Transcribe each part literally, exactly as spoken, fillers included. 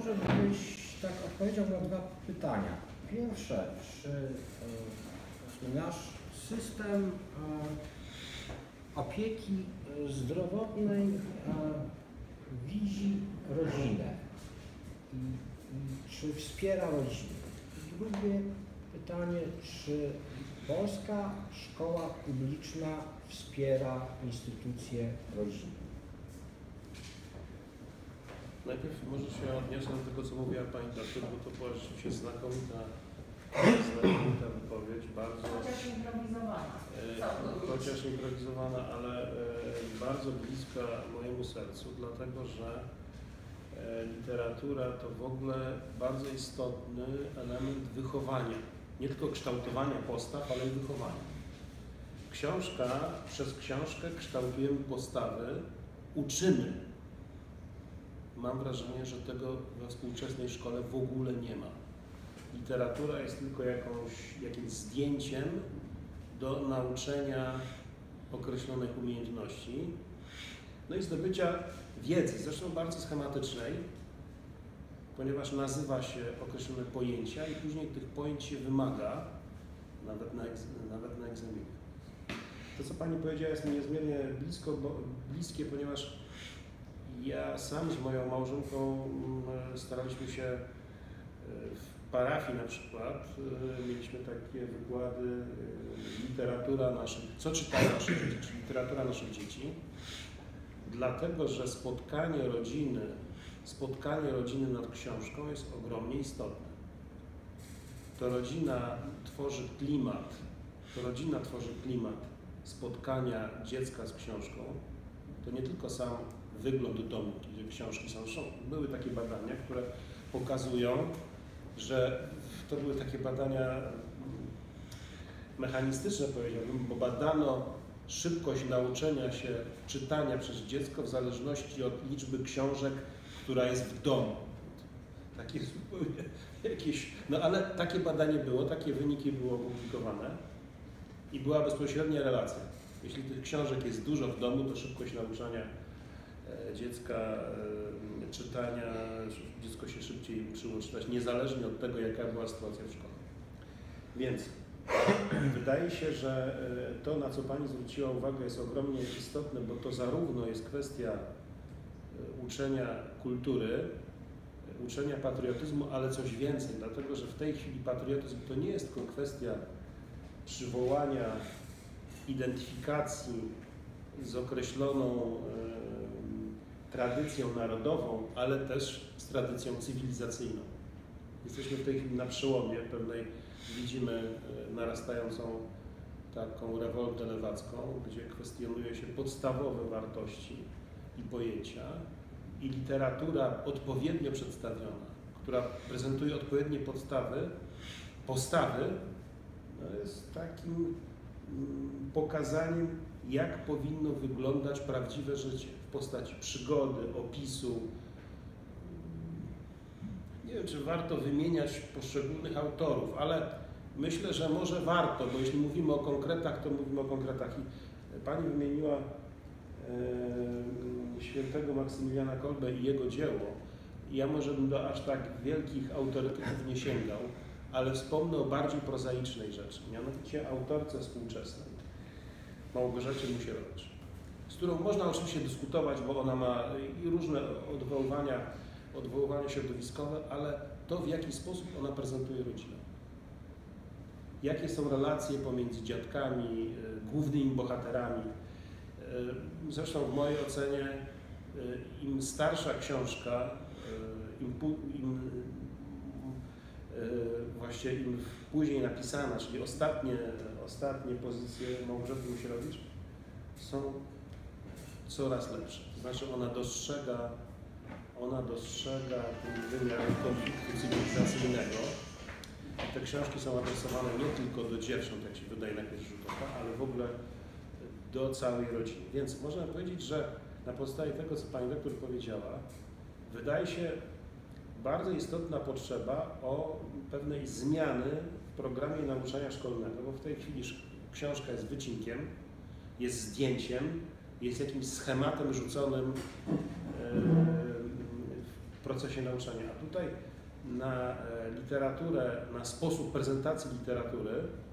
może byś tak odpowiedział na dwa pytania. Pierwsze, czy e, nasz system e, opieki zdrowotnej e, widzi rodzinę i, i czy wspiera rodzinę? Drugie pytanie, czy polska szkoła publiczna wspiera instytucje rodziny? Najpierw może się odniosę do tego, co mówiła Pani doktor, bo to była rzeczywiście znakomita, znakomita wypowiedź, bardzo... Chociaż improwizowana. E, chociaż improwizowana, ale e, bardzo bliska mojemu sercu, dlatego że e, literatura to w ogóle bardzo istotny element wychowania. Nie tylko kształtowania postaw, ale i wychowania. Książka, przez książkę kształtujemy postawy, uczymy. Mam wrażenie, że tego we współczesnej szkole w ogóle nie ma. Literatura jest tylko jakąś, jakimś zdjęciem do nauczenia określonych umiejętności, no i zdobycia wiedzy, zresztą bardzo schematycznej, ponieważ nazywa się określone pojęcia i później tych pojęć się wymaga, nawet na, nawet na egzaminie. To, co Pani powiedziała, jest mi niezmiernie blisko, bo, bliskie, ponieważ ja sam z moją małżonką staraliśmy się w parafii na przykład, mieliśmy takie wykłady literatura naszych, co czytają nasze dzieci, czyli literatura naszych dzieci, dlatego że spotkanie rodziny, spotkanie rodziny nad książką jest ogromnie istotne. To rodzina tworzy klimat, to rodzina tworzy klimat spotkania dziecka z książką, to nie tylko sam wygląd domu, gdzie książki są. Były takie badania, które pokazują, że to były takie badania mechanistyczne, powiedziałbym, bo badano szybkość nauczenia się czytania przez dziecko w zależności od liczby książek, która jest w domu. Takie zupełnie jakieś... No ale takie badanie było, takie wyniki były opublikowane i była bezpośrednia relacja. Jeśli tych książek jest dużo w domu, to szybkość nauczania dziecka, czytania, dziecko się szybciej uczyło czytać, niezależnie od tego, jaka była sytuacja w szkole. Więc wydaje się, że to, na co Pani zwróciła uwagę, jest ogromnie istotne, bo to zarówno jest kwestia uczenia kultury, uczenia patriotyzmu, ale coś więcej, dlatego że w tej chwili patriotyzm to nie jest tylko kwestia przywołania identyfikacji z określoną tradycją narodową, ale też z tradycją cywilizacyjną. Jesteśmy w tej chwili na przełomie pewnej, widzimy narastającą taką rewoltę lewacką, gdzie kwestionuje się podstawowe wartości i pojęcia i literatura odpowiednio przedstawiona, która prezentuje odpowiednie podstawy, postawy, no jest takim pokazaniem, jak powinno wyglądać prawdziwe życie w postaci przygody, opisu. Nie wiem, czy warto wymieniać poszczególnych autorów, ale myślę, że może warto, bo jeśli mówimy o konkretach, to mówimy o konkretach. I Pani wymieniła e, świętego Maksymiliana Kolbę i jego dzieło. Ja może bym do aż tak wielkich autorytetów nie sięgał, ale wspomnę o bardziej prozaicznej rzeczy, mianowicie autorce współczesnej, Małgorzacie Musierowicz, z którą można oczywiście dyskutować, bo ona ma i różne odwoływania, odwoływania środowiskowe, ale to, w jaki sposób ona prezentuje rodzinę. Jakie są relacje pomiędzy dziadkami, głównymi bohaterami. Zresztą w mojej ocenie im starsza książka, im, im właśnie im później napisana, czyli ostatnie, ostatnie pozycje Małgorzaty Musierowicz są coraz lepsze. To znaczy ona dostrzega, ona dostrzega ten wymiar konfliktu cywilizacyjnego. Te książki są adresowane nie tylko do dziewcząt, jak się wydaje na pierwszy rzut oka, ale w ogóle do całej rodziny. Więc można powiedzieć, że na podstawie tego, co Pani doktor powiedziała, wydaje się bardzo istotna potrzeba o pewnej zmiany w programie nauczania szkolnego, bo w tej chwili książka jest wycinkiem, jest zdjęciem, jest jakimś schematem rzuconym w procesie nauczania. A tutaj na literaturę, na sposób prezentacji literatury,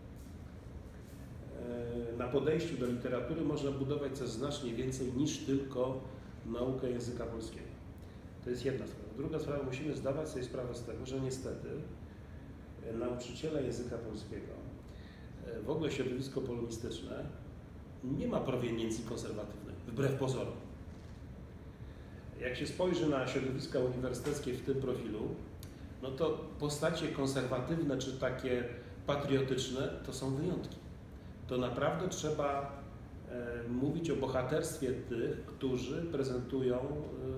na podejściu do literatury można budować coś znacznie więcej niż tylko naukę języka polskiego. To jest jedna sprawa. Druga sprawa, musimy zdawać sobie sprawę z tego, że niestety nauczyciele języka polskiego, w ogóle środowisko polonistyczne, nie ma proweniencji konserwatywnej, wbrew pozorom. Jak się spojrzy na środowiska uniwersyteckie w tym profilu, no to postacie konserwatywne czy takie patriotyczne to są wyjątki. To naprawdę trzeba e, mówić o bohaterstwie tych, którzy prezentują e,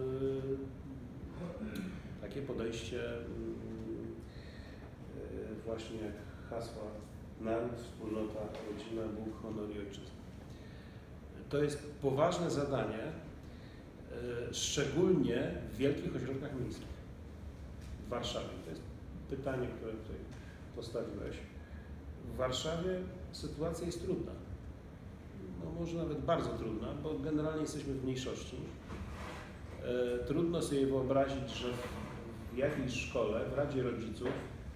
takie podejście e, właśnie jak hasła naród, wspólnota, rodzina, Bóg, honor i ojczyzna. To jest poważne zadanie, e, szczególnie w wielkich ośrodkach miejskich. W Warszawie. To jest pytanie, które tutaj postawiłeś. W Warszawie sytuacja jest trudna. No może nawet bardzo trudna, bo generalnie jesteśmy w mniejszości. E, trudno sobie wyobrazić, że w jakiejś szkole, w Radzie Rodziców,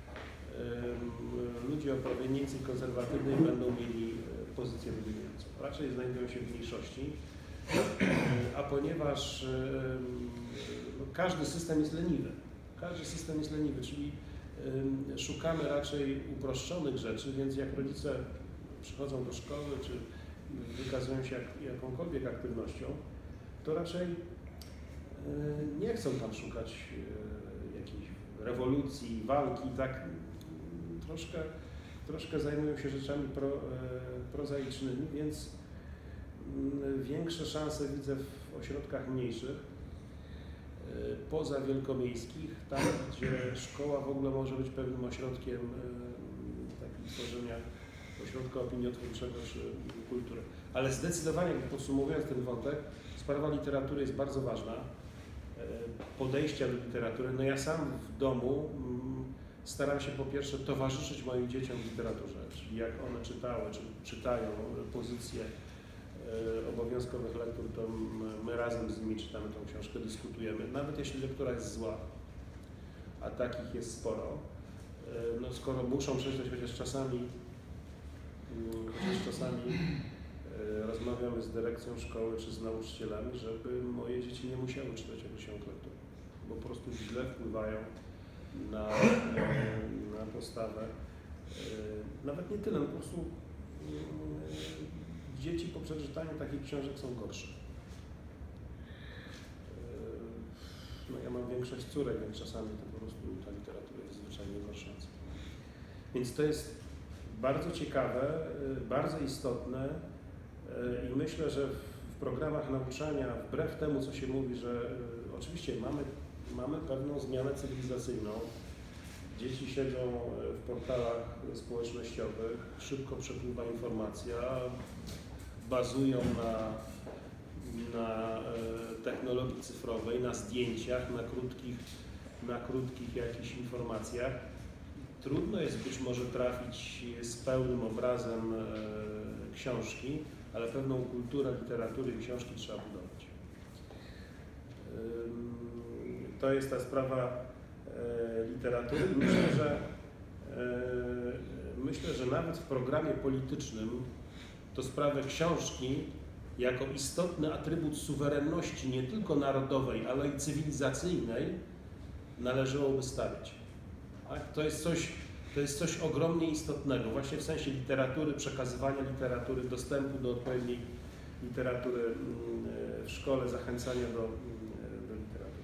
e, ludzie o proweniencji konserwatywnej będą mieli pozycję dominującą. Raczej znajdują się w mniejszości, e, a ponieważ e, no, każdy system jest leniwy. Każdy system jest leniwy, czyli y, szukamy raczej uproszczonych rzeczy, więc jak rodzice przychodzą do szkoły, czy wykazują się jak, jakąkolwiek aktywnością, to raczej y, nie chcą tam szukać y, jakiejś rewolucji, walki, tak y, troszkę, troszkę zajmują się rzeczami pro, y, prozaicznymi, więc y, większe szanse widzę w ośrodkach mniejszych, poza wielkomiejskich, tam gdzie szkoła w ogóle może być pewnym ośrodkiem takim tworzenia ośrodka opiniotwórczego czy kultury. Ale zdecydowanie, podsumowując ten wątek, sprawa literatury jest bardzo ważna, podejścia do literatury. No ja sam w domu staram się po pierwsze towarzyszyć moim dzieciom w literaturze, czyli jak one czytały, czy czytają pozycje obowiązkowych lektur, to my razem z nimi czytamy tą książkę, dyskutujemy, nawet jeśli lektura jest zła, a takich jest sporo, no skoro muszą przeczytać, chociaż czasami, chociaż czasami rozmawiamy z dyrekcją szkoły czy z nauczycielami, żeby moje dzieci nie musiały czytać określonych lektur, bo po prostu źle wpływają na, na postawę. Nawet nie tyle, no po prostu dzieci po przeczytaniu takich książek są gorsze. No ja mam większość córek, więc czasami to po prostu ta literatura jest zwyczajnie gorsząca. Więc to jest bardzo ciekawe, bardzo istotne i myślę, że w programach nauczania, wbrew temu, co się mówi, że oczywiście mamy, mamy pewną zmianę cywilizacyjną. Dzieci siedzą w portalach społecznościowych, szybko przepływa informacja, bazują na, na technologii cyfrowej, na zdjęciach, na krótkich, na krótkich jakichś informacjach. Trudno jest być może trafić z pełnym obrazem książki, ale pewną kulturę literatury i książki trzeba budować. To jest ta sprawa literatury. Myślę, że, myślę, że nawet w programie politycznym to sprawę książki jako istotny atrybut suwerenności nie tylko narodowej, ale i cywilizacyjnej należałoby stawiać. Tak? To jest coś, to jest coś ogromnie istotnego, właśnie w sensie literatury, przekazywania literatury, dostępu do odpowiedniej literatury w szkole, zachęcania do, do literatury.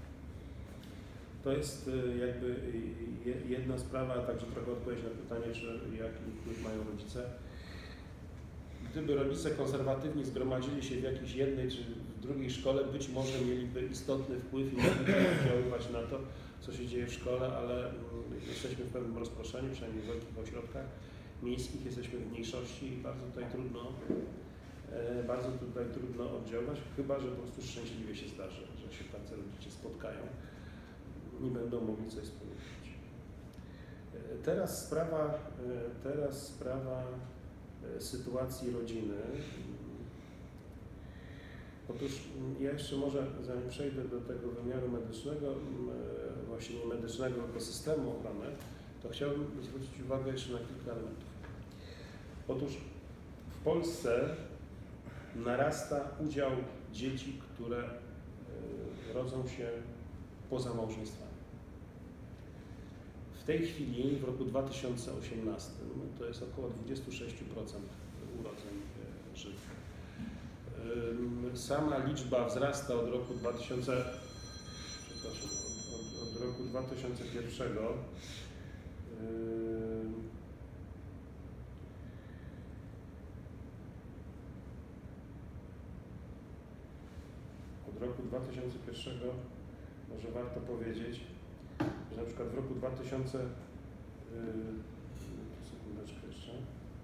To jest jakby jedna sprawa, a także trochę odpowiedź na pytanie, czy jaki wpływ mają rodzice. Gdyby rodzice konserwatywni zgromadzili się w jakiejś jednej czy w drugiej szkole, być może mieliby istotny wpływ i mogliby oddziaływać na to, co się dzieje w szkole, ale jesteśmy w pewnym rozproszeniu, przynajmniej w wielkich ośrodkach miejskich jesteśmy w mniejszości i bardzo tutaj trudno, bardzo tutaj trudno oddziaływać, chyba że po prostu szczęśliwie się zdarzy, że się tacy rodzice spotkają i będą mogli coś wspólnie robić. Teraz sprawa, teraz sprawa sytuacji rodziny. Otóż ja jeszcze może, zanim przejdę do tego wymiaru medycznego, właśnie nie medycznego, tylko systemu ochrony, to chciałbym zwrócić uwagę jeszcze na kilka elementów. Otóż w Polsce narasta udział dzieci, które rodzą się poza małżeństwami. W tej chwili, w roku dwa tysiące osiemnastym, to jest około dwadzieścia sześć procent urodzeń żywych. Sama liczba wzrasta od roku dwa tysiące, przepraszam, od, od roku dwa tysiące pierwszego. Od roku dwa tysiące pierwszego może warto powiedzieć, że na przykład w roku dwa tysiące, sekundeczkę jeszcze,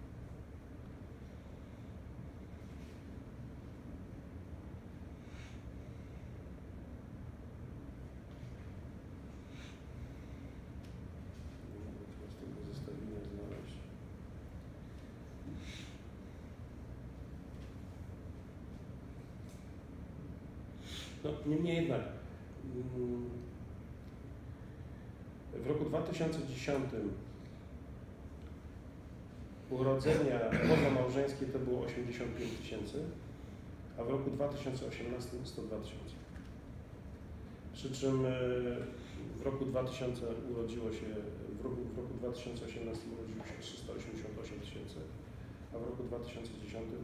no, niemniej jednak w roku dwa tysiące dziesiątym urodzenia pozamałżeńskie to było osiemdziesiąt pięć tysięcy, a w roku dwa tysiące osiemnastym sto dwa tysiące. Przy czym w roku dwa tysiące urodziło się, w roku, w roku dwa tysiące osiemnastym urodziło się trzysta osiemdziesiąt osiem tysięcy, a w roku dwa tysiące dziesiątym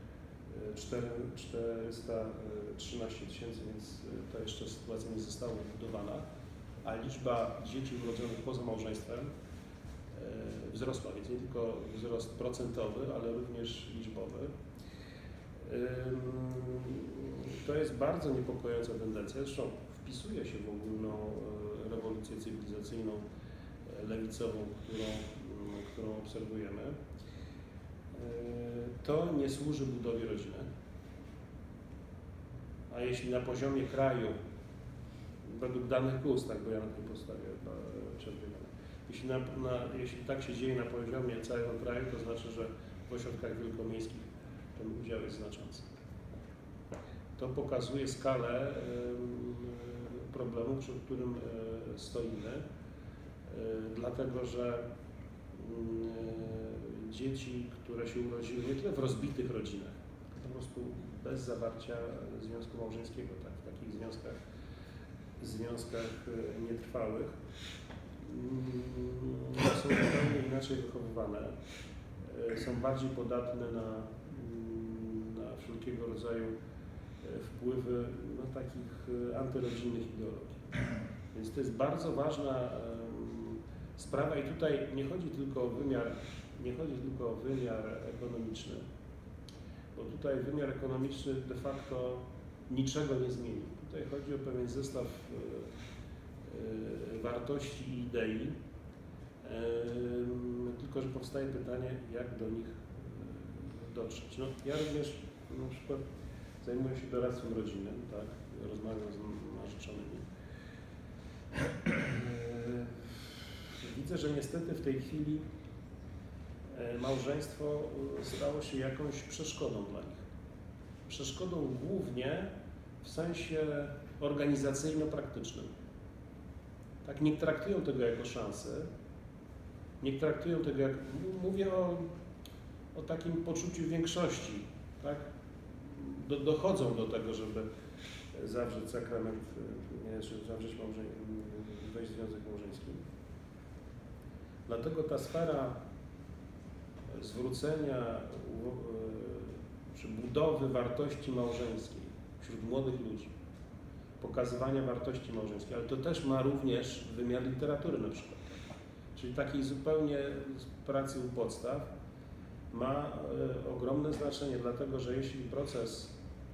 czterysta trzynaście tysięcy, więc to jeszcze sytuacja nie została odbudowana, a liczba dzieci urodzonych poza małżeństwem wzrosła, więc nie tylko wzrost procentowy, ale również liczbowy. To jest bardzo niepokojąca tendencja, zresztą wpisuje się w ogólną rewolucję cywilizacyjną, lewicową, którą, którą obserwujemy. To nie służy budowie rodziny. A jeśli na poziomie kraju, według danych G U S, tak, bo ja na tej podstawie czerpię, jeśli, na, na, jeśli tak się dzieje na poziomie całego kraju, to znaczy, że w ośrodkach wielkomiejskich ten udział jest znaczący. To pokazuje skalę y, problemu, przed którym y, stoimy, y, dlatego że y, dzieci, które się urodziły nie tyle w rozbitych rodzinach, po prostu bez zawarcia związku małżeńskiego, tak, w takich związkach, związkach y, nietrwałych, y, są zupełnie inaczej wychowywane, y, są bardziej podatne na, y, na wszelkiego rodzaju wpływy no, takich antyrodzinnych ideologii. Więc to jest bardzo ważna um, sprawa i tutaj nie chodzi tylko o wymiar, nie chodzi tylko o wymiar ekonomiczny, bo tutaj wymiar ekonomiczny de facto niczego nie zmieni. Tutaj chodzi o pewien zestaw y, y, wartości i idei, y, tylko że powstaje pytanie, jak do nich y, dotrzeć. No, ja również na przykład zajmuję się doradztwem rodzinnym, tak, rozmawiam z narzeczonymi. Widzę, że niestety w tej chwili małżeństwo stało się jakąś przeszkodą dla nich. Przeszkodą głównie w sensie organizacyjno-praktycznym. Tak, nie traktują tego jako szansę, nie traktują tego jak, mówię o, o takim poczuciu większości, tak? Do, dochodzą do tego, żeby zawrzeć sakrament, nie, czy zawrzeć małżeń, wejść w związek małżeński. Dlatego ta sfera zwrócenia czy budowy wartości małżeńskiej wśród młodych ludzi, pokazywania wartości małżeńskiej, ale to też ma również wymiar literatury na przykład, czyli takiej zupełnie pracy u podstaw ma y, ogromne znaczenie, dlatego że jeśli proces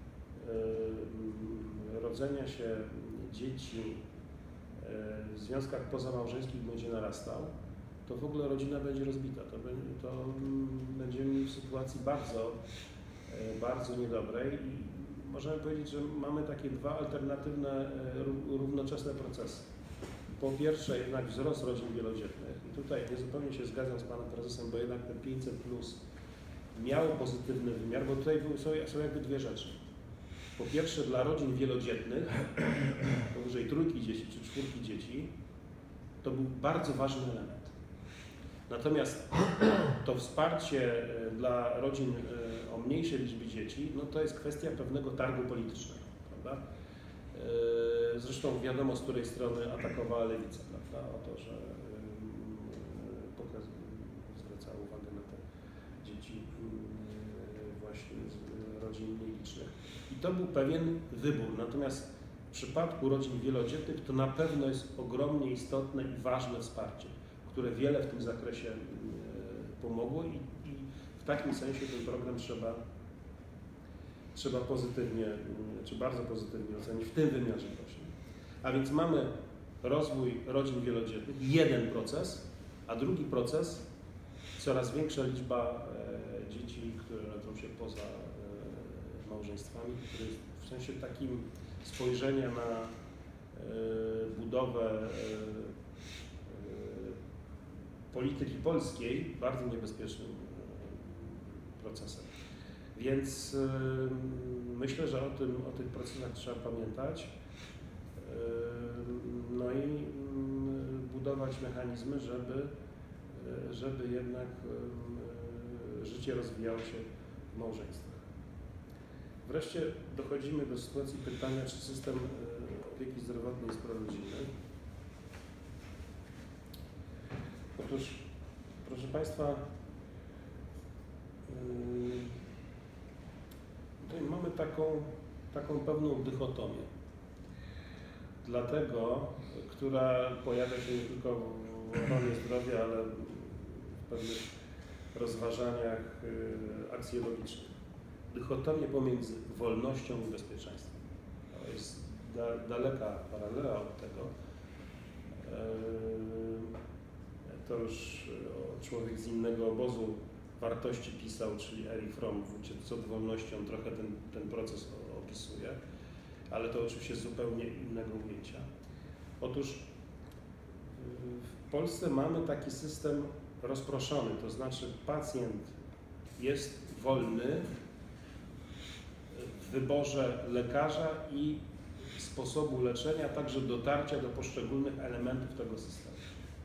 y, rodzenia się dzieci y, w związkach pozamałżeńskich będzie narastał, to w ogóle rodzina będzie rozbita. To, będzie, to mm, będziemy w sytuacji bardzo, y, bardzo niedobrej i możemy powiedzieć, że mamy takie dwa alternatywne, y, równoczesne procesy. Po pierwsze jednak wzrost rodzin wielodzietnych i tutaj niezupełnie się zgadzam z Panem Prezesem, bo jednak ten pięćset plus miało pozytywny wymiar, bo tutaj są, są jakby dwie rzeczy. Po Po pierwsze dla rodzin wielodzietnych, powyżej trójki dzieci czy czwórki dzieci, to był bardzo ważny element. Natomiast to wsparcie dla rodzin o mniejszej liczbie dzieci, no to jest kwestia pewnego targu politycznego, prawda? Zresztą wiadomo, z której strony atakowała lewica, prawda? O to, że pokaz, zwracała uwagę na te dzieci właśnie z rodzin mniej licznych. I to był pewien wybór. Natomiast w przypadku rodzin wielodzietnych to na pewno jest ogromnie istotne i ważne wsparcie, które wiele w tym zakresie pomogło i, i w takim sensie ten program trzeba, trzeba pozytywnie, czy bardzo pozytywnie ocenić w tym wymiarze właśnie. A więc mamy rozwój rodzin wielodzietnych, jeden proces, a drugi proces, coraz większa liczba e, dzieci, które rodzą się poza e, małżeństwami, który jest w sensie takim spojrzenia na e, budowę e, polityki polskiej bardzo niebezpiecznym procesem. Więc y, myślę, że o, tym, o tych procesach trzeba pamiętać, y, no i y, budować mechanizmy, żeby, y, żeby jednak y, życie rozwijało się w małżeństwach. Wreszcie dochodzimy do sytuacji pytania, czy system y, opieki zdrowotnej jest prorodzinny. Otóż, proszę Państwa, tutaj mamy taką, taką pewną dychotomię. Dlatego, która pojawia się nie tylko w ochronie zdrowia, ale w pewnych rozważaniach aksjologicznych. Dychotomię pomiędzy wolnością i bezpieczeństwem. To jest da, daleka paralela od tego. To już człowiek z innego obozu wartości pisał, czyli Erich Fromm w Ucieczce od wolności, on trochę ten, ten proces opisuje, ale to oczywiście z zupełnie innego ujęcia. Otóż w Polsce mamy taki system rozproszony, to znaczy pacjent jest wolny w wyborze lekarza i sposobu leczenia, także dotarcia do poszczególnych elementów tego systemu.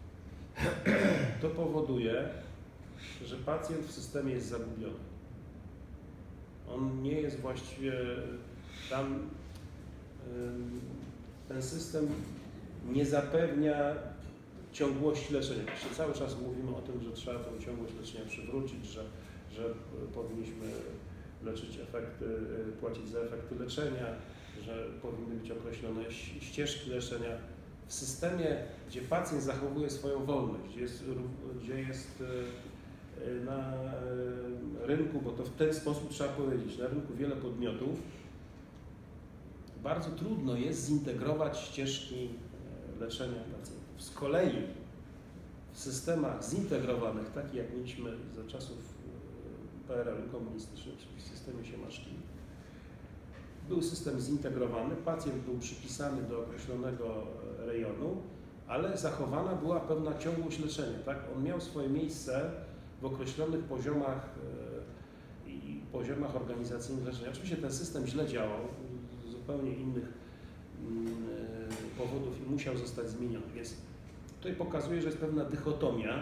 To powoduje, że pacjent w systemie jest zagubiony. On nie jest właściwie tam, ten system nie zapewnia ciągłości leczenia. Jeszcze cały czas mówimy o tym, że trzeba tę ciągłość leczenia przywrócić, że, że powinniśmy leczyć efekty, płacić za efekty leczenia, że powinny być określone ścieżki leczenia. W systemie, gdzie pacjent zachowuje swoją wolność, gdzie jest, gdzie jest na rynku, bo to w ten sposób trzeba powiedzieć, na rynku wiele podmiotów, bardzo trudno jest zintegrować ścieżki leczenia pacjentów. Z kolei w systemach zintegrowanych, takich jak mieliśmy za czasów P R L-u komunistycznego, czyli w systemie Siemaszki, był system zintegrowany, pacjent był przypisany do określonego rejonu, ale zachowana była pewna ciągłość leczenia. Tak? On miał swoje miejsce w określonych poziomach i poziomach organizacyjnych leczenia. Oczywiście ten system źle działał z zupełnie innych powodów i musiał zostać zmieniony. Więc tutaj pokazuje, że jest pewna dychotomia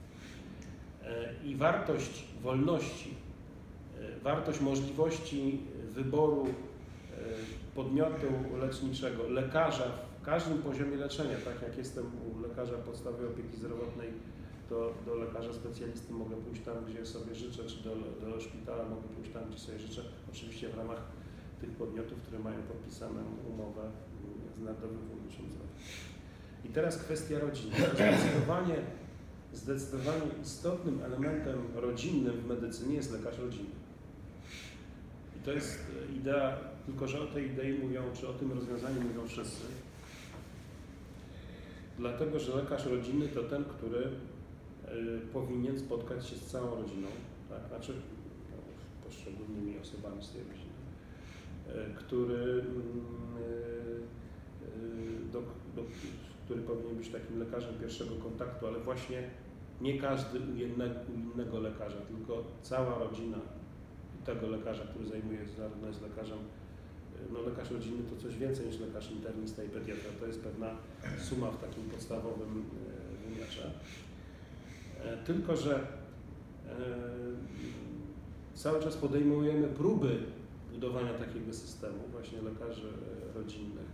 i wartość wolności, wartość możliwości wyboru podmiotu leczniczego, lekarza w każdym poziomie leczenia, tak jak jestem u lekarza podstawowej opieki zdrowotnej, to do lekarza specjalisty mogę pójść tam, gdzie sobie życzę, czy do, do szpitala mogę pójść tam, gdzie sobie życzę, oczywiście w ramach tych podmiotów, które mają podpisaną umowę z Narodowym Funduszem Zdrowia. I teraz kwestia rodziny. Zdecydowanie, zdecydowanie istotnym elementem rodzinnym w medycynie jest lekarz rodzinny. I to jest idea, tylko że o tej idei mówią, czy o tym rozwiązaniu mówią wszyscy. Dlatego, że lekarz rodzinny to ten, który y, powinien spotkać się z całą rodziną, tak? Znaczy no, poszczególnymi osobami z tej rodziny, y, który, y, y, do, do, który powinien być takim lekarzem pierwszego kontaktu, ale właśnie nie każdy u jednego, u innego lekarza, tylko cała rodzina tego lekarza, który zajmuje, zarówno jest lekarzem no lekarz rodzinny to coś więcej niż lekarz internista i pediatra, to jest pewna suma w takim podstawowym wymiarze. Tylko że cały czas podejmujemy próby budowania takiego systemu, właśnie lekarzy rodzinnych.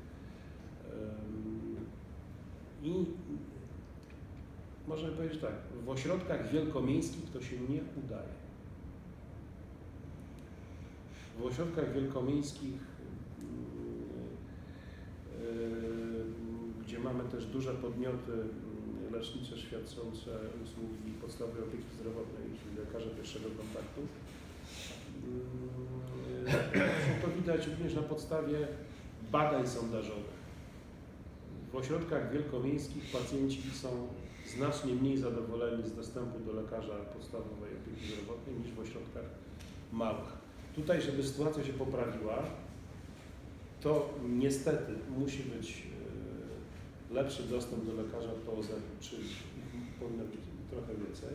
I można powiedzieć tak, w ośrodkach wielkomiejskich to się nie udaje. W ośrodkach wielkomiejskich, gdzie mamy też duże podmioty lecznicze świadczące usługi podstawowej opieki zdrowotnej, czyli lekarze pierwszego kontaktu, to widać również na podstawie badań sondażowych. W ośrodkach wielkomiejskich pacjenci są znacznie mniej zadowoleni z dostępu do lekarza podstawowej opieki zdrowotnej niż w ośrodkach małych. Tutaj, żeby sytuacja się poprawiła, to niestety musi być lepszy dostęp do lekarza P O Z-u, czyli powinno być trochę więcej.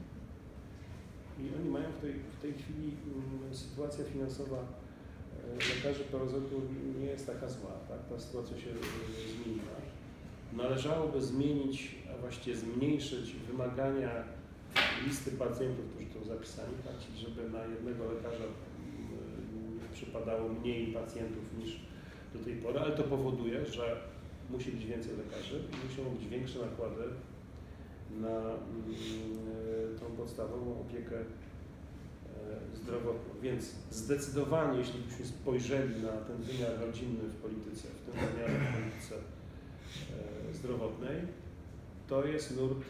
I oni mają w tej, w tej chwili um, sytuacja finansowa lekarzy P O Z-u nie jest taka zła, tak? Ta sytuacja się zmieniła. Należałoby zmienić, a właściwie zmniejszyć wymagania listy pacjentów, którzy są zapisani, tak? Czyli żeby na jednego lekarza przypadało mniej pacjentów niż do tej pory, ale to powoduje, że musi być więcej lekarzy i muszą być większe nakłady na tą podstawową opiekę zdrowotną. Więc zdecydowanie, jeśli byśmy spojrzeli na ten wymiar rodzinny w polityce, w tym wymiarze w polityce zdrowotnej, to jest nurt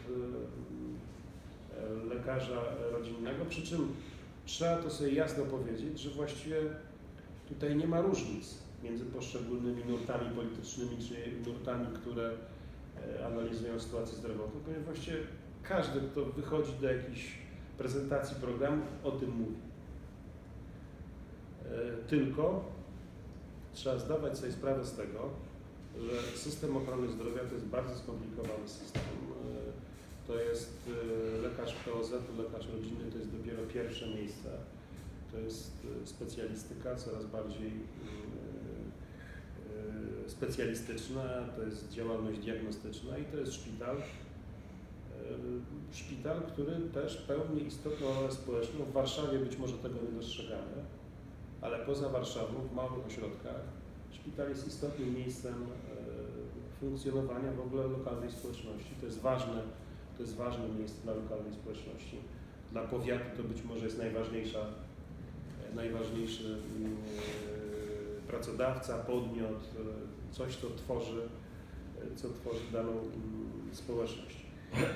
lekarza rodzinnego, przy czym trzeba to sobie jasno powiedzieć, że właściwie tutaj nie ma różnic między poszczególnymi nurtami politycznymi czy nurtami, które analizują sytuację zdrowotną, ponieważ właściwie każdy, kto wychodzi do jakiejś prezentacji programów, o tym mówi. Tylko trzeba zdawać sobie sprawę z tego, że system ochrony zdrowia to jest bardzo skomplikowany system. To jest lekarz P O Z-u, lekarz rodzinny, to jest dopiero pierwsze miejsce. To jest specjalistyka coraz bardziej specjalistyczna, to jest działalność diagnostyczna i to jest szpital. Szpital, który też pełni istotną rolę społeczną. W Warszawie być może tego nie dostrzegamy, ale poza Warszawą, w małych ośrodkach, szpital jest istotnym miejscem funkcjonowania w ogóle lokalnej społeczności. To jest ważne, to jest ważne miejsce dla lokalnej społeczności. Dla powiatu to być może jest najważniejsza, najważniejszy pracodawca, podmiot, coś, co tworzy, co tworzy daną społeczność.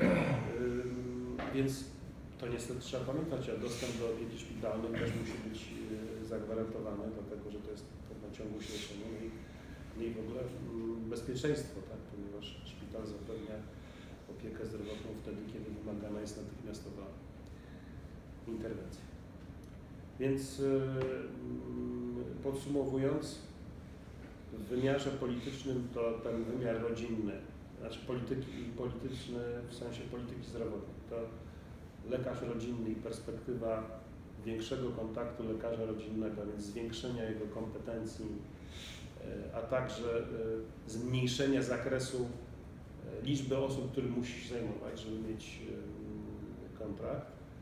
Więc to niestety trzeba pamiętać, a dostęp do opieki szpitalnej też musi być zagwarantowany, dlatego że to jest pewna ciągłość leczenia no i, no i w ogóle bezpieczeństwo, tak? Ponieważ szpital zapewnia opiekę zdrowotną wtedy, kiedy wymagana jest natychmiastowa interwencja. Więc podsumowując, w wymiarze politycznym to ten wymiar rodzinny, znaczy polityki, polityczny w sensie polityki zdrowotnej, to lekarz rodzinny i perspektywa większego kontaktu lekarza rodzinnego, więc zwiększenia jego kompetencji, a także zmniejszenia zakresu liczby osób, którym musi się zajmować, żeby mieć kontrakt.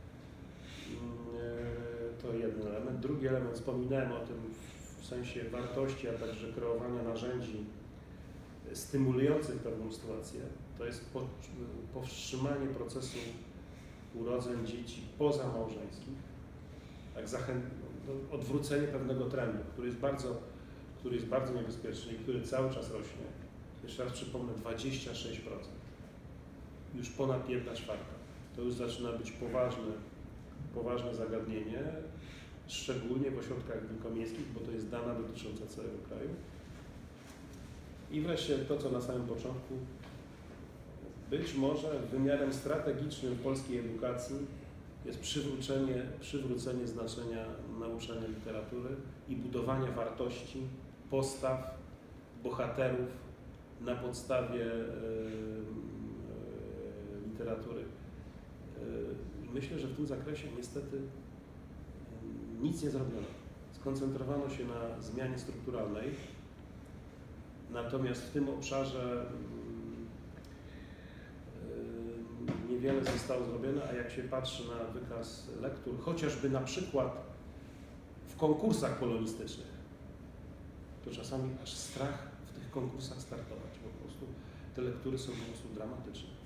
To jeden element. Drugi element, wspominałem o tym w sensie wartości, a także kreowania narzędzi stymulujących pewną sytuację, to jest powstrzymanie procesu urodzeń dzieci pozamałżeńskich, tak zachęt, odwrócenie pewnego trendu, który jest bardzo, który jest bardzo niebezpieczny i który cały czas rośnie. Jeszcze raz przypomnę, dwadzieścia sześć procent. Już ponad jedna czwarta. To już zaczyna być poważne, poważne zagadnienie, szczególnie w ośrodkach wielkomiejskich, bo to jest dana dotycząca całego kraju. I wreszcie to, co na samym początku, być może wymiarem strategicznym polskiej edukacji jest przywrócenie, przywrócenie znaczenia nauczania literatury i budowanie wartości, postaw, bohaterów na podstawie e, e, literatury. I myślę, że w tym zakresie niestety nic nie zrobiono. skoncentrowano się na zmianie strukturalnej, natomiast w tym obszarze yy, niewiele zostało zrobione, a jak się patrzy na wykaz lektur, chociażby na przykład w konkursach polonistycznych, to czasami aż strach w tych konkursach startować, po prostu te lektury są po prostu dramatyczne.